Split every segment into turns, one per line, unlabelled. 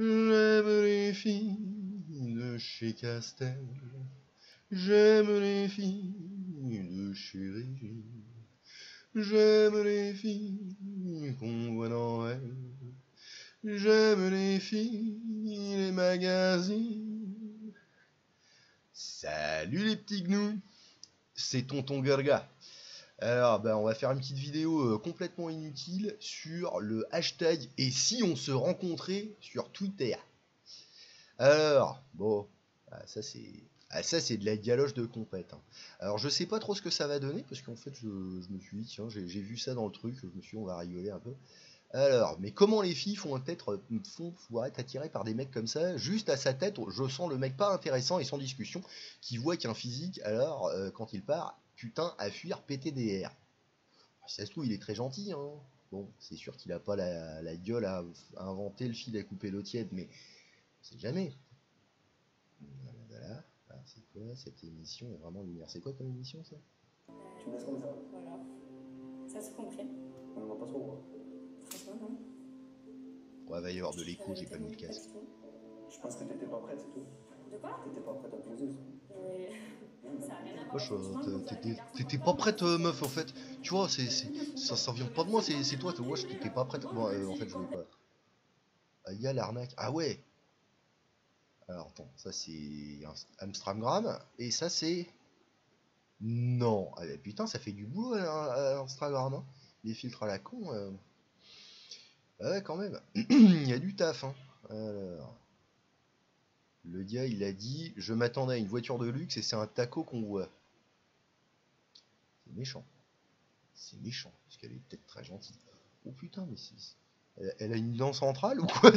J'aime les filles de chez Castel. J'aime les filles de chez Régine. J'aime les filles qu'on voit dans elle. J'aime les filles, les magazines. Salut les petits gnous, c'est Tonton Gurga. Alors, on va faire une petite vidéo complètement inutile sur le hashtag et si on se rencontrait sur Twitter. Alors, bon, ça c'est de la galoche de compète. Hein. Alors, je sais pas trop ce que ça va donner parce qu'en fait, je me suis dit, tiens, j'ai vu ça dans le truc, je me suis dit, on va rigoler un peu. Alors, mais comment les filles font pouvoir être attirées par des mecs comme ça, juste à sa tête, je sens le mec pas intéressant et sans discussion, qui voit qu'un physique, alors, quand il part, putain, à fuir péter des airs. Si ça se trouve, il est très gentil, hein. Bon, c'est sûr qu'il a pas la gueule à inventer le fil à couper l'eau tiède, mais on sait jamais. Voilà. Ah, c'est quoi cette émission est vraiment lumière. C'est quoi comme émission ça?
Tu me laisses comme ça.
Voilà. Ça c'est compris.
On va pas trop voir.
Franchement, non.
Ouais, va y avoir de l'écho, j'ai pas mis le casque.
Je pense que t'étais pas prête, c'est tout.
De quoi?
T'étais pas prête à poser ça.
Ça a rien à voir.
T'étais pas prête, meuf, en fait. Tu vois, ça vient pas de moi, c'est toi, t'étais pas prête. Bon, en fait, je voulais pas. Ah, y a l'arnaque. Ah ouais. Alors, attends, ça c'est Amstramgram, et ça c'est... Non. Ah, putain, ça fait du boulot à Instagram, hein. Les filtres à la con. Ah ouais, quand même. Il y a du taf, hein. Alors... Le gars, il a dit, je m'attendais à une voiture de luxe et c'est un taco qu'on voit. C'est méchant. C'est méchant, parce qu'elle est peut-être très gentille. Oh putain, mais elle a une dent centrale ou quoi?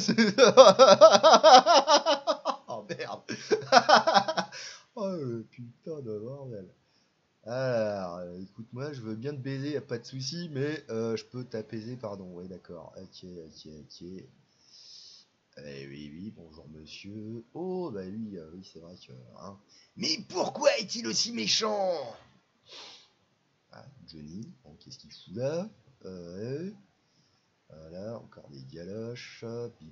Oh merde. Oh le putain de bordel. Alors, écoute-moi, je veux bien te baiser, y a pas de souci, mais je peux t'apaiser, pardon. Ouais, d'accord. Ok. Oui, bonjour monsieur. Oh, bah oui, oui, c'est vrai que... Hein. Mais pourquoi est-il aussi méchant? Ah, Johnny, bon, qu'est-ce qu'il fout là? Voilà, encore des galoches.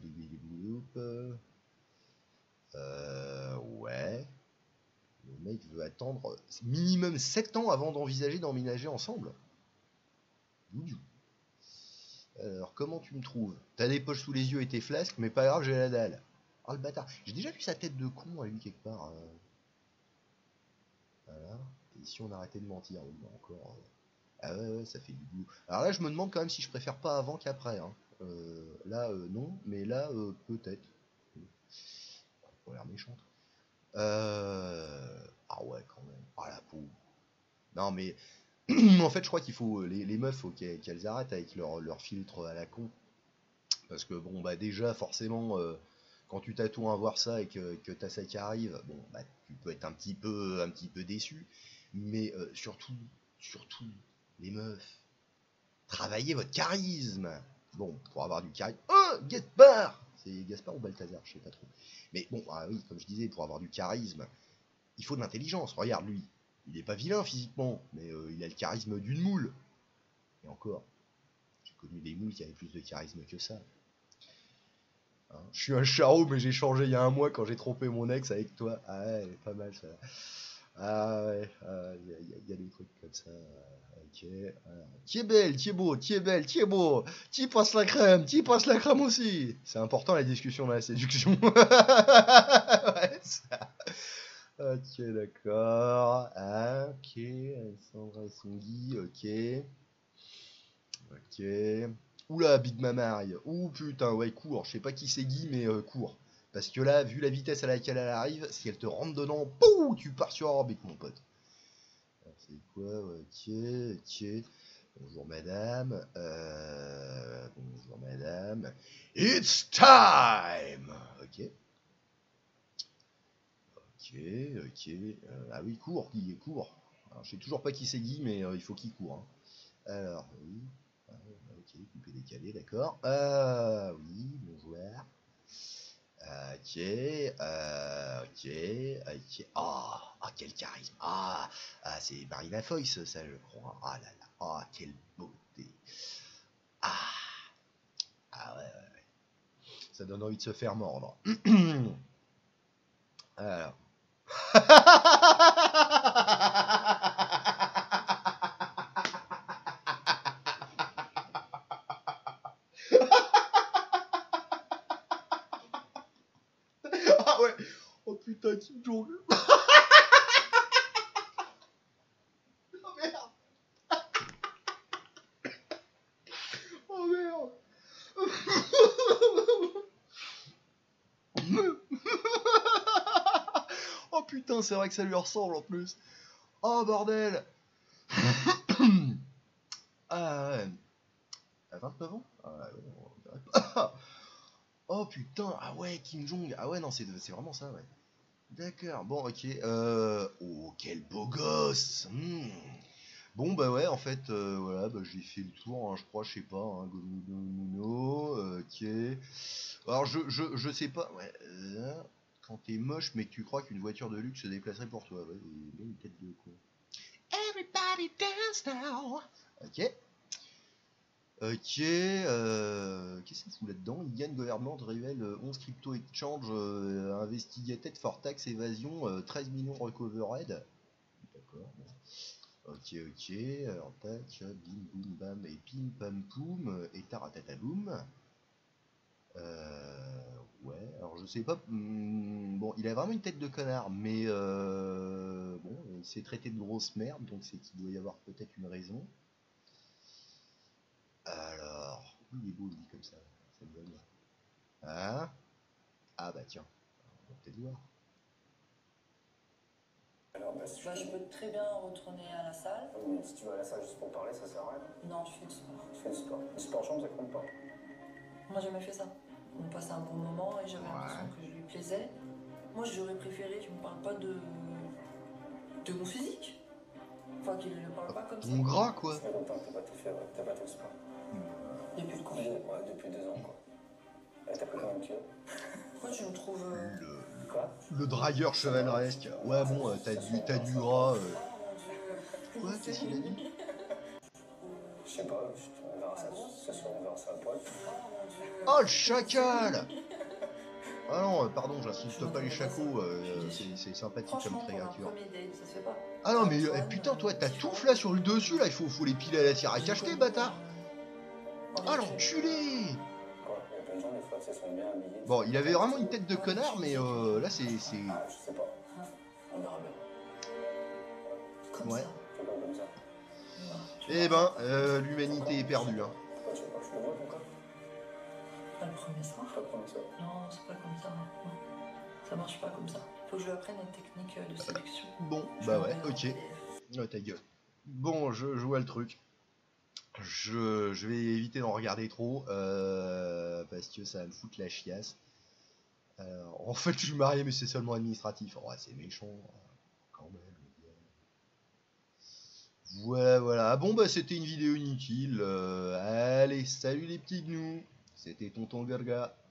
Ouais. Le mec veut attendre minimum 7 ans avant d'envisager d'emménager ensemble. Doudou. Alors, comment tu me trouves? T'as des poches sous les yeux et tes flasques, mais pas grave, j'ai la dalle. Oh le bâtard. J'ai déjà vu sa tête de con à lui quelque part. Voilà. Et si on arrêtait de mentir, oui, encore. Ah ouais, ça fait du boulot. Alors là, je me demande quand même si je préfère pas avant qu'après. Hein. Là, non, mais là, peut-être. Ça a l'air méchante. Ah ouais, quand même. Ah la peau. Non, mais en fait, je crois qu'il faut. Les meufs, faut qu'elles arrêtent avec leur filtre à la con. Parce que bon, bah déjà, forcément, quand tu tatoues un voir ça et que t'as ça qui arrive, bon, bah tu peux être un petit peu déçu. Mais surtout, les meufs, travaillez votre charisme. Bon, pour avoir du charisme. Oh, Gaspard! C'est Gaspard ou Balthazar, je sais pas trop. Mais bon, ah oui, comme je disais, pour avoir du charisme, il faut de l'intelligence. Regarde lui, il est pas vilain physiquement, mais il a le charisme d'une moule. Et encore, j'ai connu des moules qui avaient plus de charisme que ça. Hein, je suis un charreau, mais j'ai changé il y a un mois quand j'ai trompé mon ex avec toi. Ah ouais, elle est pas mal ça. Ah ouais, il y a des trucs comme ça. Ok. Tu es belle, tu es beau, tu es belle, tu es beau. Tu passes la crème aussi. C'est important la discussion dans la séduction. Ouais, ça. Ok, d'accord. Ah, ok, Alessandra et son Guy, ok. Ok. Oula, Big Mama. Ouh putain, ouais, cours. Je sais pas qui c'est Guy, mais cours. Parce que là, vu la vitesse à laquelle elle arrive, si elle te rentre dedans, pouh, tu pars sur orbite, mon pote. C'est quoi? Ok. Bonjour madame. Bonjour madame. It's time! Ok. Ah oui, cours, Guy, cours. Alors, je sais toujours pas qui c'est Guy, mais il faut qu'il court. Hein. Alors, oui. Ok, coupé décalé, d'accord. Oui, bonjour. Ok. Quel charisme. C'est Marina Foïs, ça, je crois. Ah là là. Quelle beauté. Ah, ouais. Ça donne envie de se faire mordre. Alors. Ah ouais. Oh putain, Kim Jong. Oh merde. Oh merde. Oh putain, c'est vrai que ça lui ressemble en plus. Oh bordel. Ah ouais. À 29 ans. Ah ouais, on dirait pas. Oh putain, ah ouais, Kim Jong. Ah ouais, non, c'est vraiment ça, ouais. D'accord, bon, ok. Oh, quel beau gosse. Bon, bah ouais, en fait, voilà, bah, j'ai fait le tour, hein, je crois, je sais pas, hein, Gomuno, ok. Alors, je sais pas, ouais, quand t'es moche, mais que tu crois qu'une voiture de luxe se déplacerait pour toi, ouais, il a une tête de con. Everybody dance now. Ok. Ok, qu'est-ce qu'il fout là-dedans? Indian Government révèle 11 crypto exchange investigated for tax evasion, 13 millions recovered. D'accord. Bon. Ok, ok. Alors tac, bim boum bam et pim pam poum et taratataboum. Ouais, alors je sais pas. Bon, il a vraiment une tête de connard, mais bon, il s'est traité de grosse merde, donc c'est qu'il doit y avoir peut-être une raison. Alors, il est beau, il dit comme ça me va bien. Hein? Ah bah tiens, on va peut-être voir.
Alors, bah,
Je peux très bien retourner à la salle.
si tu vas à la salle juste pour parler, ça sert à rien.
Non, je fais du sport.
Tu fais du sport. Le sport chambre, ça compte pas.
Moi, j'ai jamais fait ça. On passait un bon moment et j'avais l'impression que je lui plaisais. Moi, j'aurais préféré qu'il me parle pas de mon physique. Enfin, qu'il ne parle pas comme ça.
Ton gras quoi.
Ça fait longtemps que t'as pas fait le sport.
Depuis le confinement.
Ouais, depuis 2 ans, quoi. Et t'as pris combien de kilos?
Pourquoi tu me trouves...
Quoi?
Le dragueur chevaleresque. Ouais bon, t'as du gras.
Oh mon Dieu.
Quoi? Qu'est-ce qu'il a dit?
Je sais pas, on verra ça ce soir, on verra ça après.
Oh mon Dieu.
Oh le chacal! Ah non, pardon, j'insulte pas les chacos, c'est sympathique comme
Franchement, pour un
créature.
premier date, ça se fait pas.
Ah non mais putain toi t'as tout là sur le dessus là, il faut les piler à la tire à cacheter bâtard! Ah l'enculé!
Quoi? Il y a plein de gens, des fois, qui se sont bien habillés.
Bon, il avait vraiment une tête de connard, mais là c'est...
Ah, je sais pas. On verra bien.
Comme
Ouais.
ça.
Fais pas comme ça.
Eh ben, l'humanité est perdue, hein.
Pourquoi tu veux pas que je le vois, ton corps?
Pas le premier soir.
Pas comme ça.
Non, c'est pas comme ça. Non. Ça marche pas comme ça. Faut que je lui apprenne une technique de séduction.
Bon,
Je
bah
vais
ouais,
envoyer un
ok.
PDF.
Oh, ta gueule. Bon, je vois le truc. Je vais éviter d'en regarder trop, parce que ça va me foutre la chiasse. En fait, je suis marié, mais c'est seulement administratif. Oh, c'est méchant, quand même. Voilà. Ah bon, bah c'était une vidéo inutile. Allez, salut les petits gnous. C'était Tonton Gorga.